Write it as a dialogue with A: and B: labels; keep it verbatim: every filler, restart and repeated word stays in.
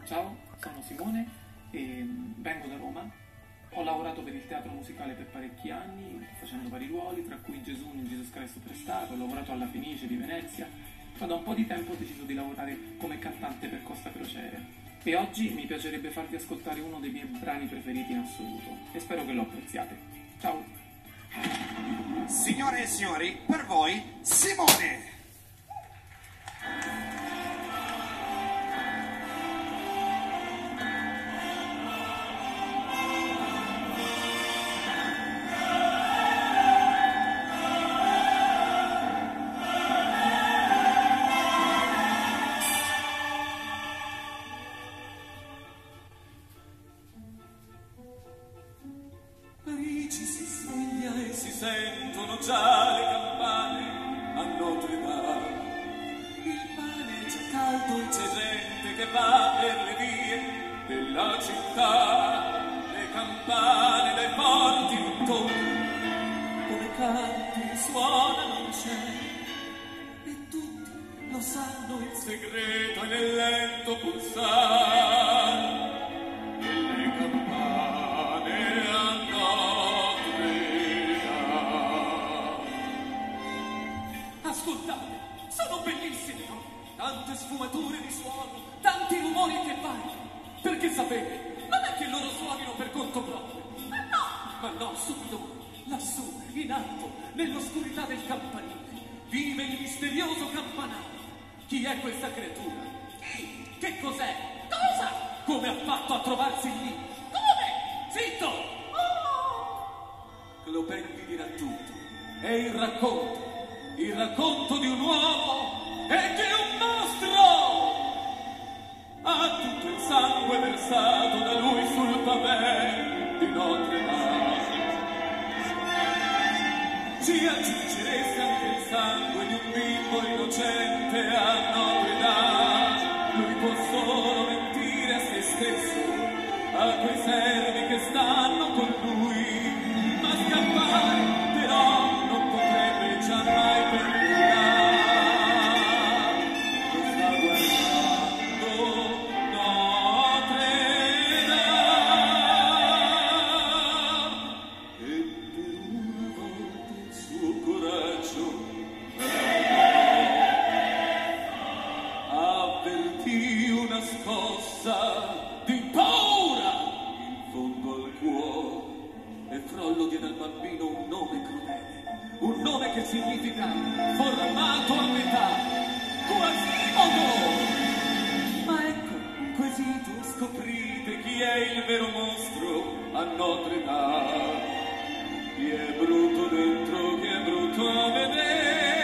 A: Ciao, sono Simone e vengo da Roma. Ho lavorato per il teatro musicale per parecchi anni, facendo vari ruoli, tra cui Gesù in Jesus Cristo Prestato, ho lavorato alla Fenice di Venezia, ma da un po' di tempo ho deciso di lavorare come cantante per Costa Crociere. E oggi mi piacerebbe farvi ascoltare uno dei miei brani preferiti in assoluto, e spero che lo apprezziate. Ciao!
B: Signore e signori, per voi, Simone!
C: Parigi si sveglia e si sentono già le campane a Notre Dame. Il pane è già caldo e c'è gente che va per le vie della città. Le campane dai porti intorno, come canti suonano in cielo. E tutti lo sanno, il segreto è nel lento pulsare. Ascoltate, sono bellissime, no? Tante sfumature di suono, tanti rumori che variano. Perché sapete, non è che loro suonino per conto proprio. Ma no! Ma no, subito, lassù, in alto, nell'oscurità del campanile, vive il misterioso campanaro. Chi è questa creatura? Chi? Che cos'è? Cosa? Come ha fatto a trovarsi lì? Come? Zitto! Oh! Clopin vi dirà tutto. È il racconto. Il racconto di un uomo e di un mostro. Ha tutto il sangue versato da lui sul pavé di Notre Dame. Ci aggiungereste anche il sangue di un bimbo innocente a Notre Dame. Lui può solo mentire a se stesso, a quei servi che stanno con lui, ma scappare però non potrebbe già mai perdonare. Lo sta guardando Notre Dame e per una volta il suo coraggio avvertì una scossa di paura in fondo al cuore e Frollo diede al bambino un nome crudele, un nome che significa formato a metà, Quasimodo. Ma ecco, quesito scoprite chi è il vero mostro a Notre Dame. Chi è brutto dentro, chi è brutto a vedere.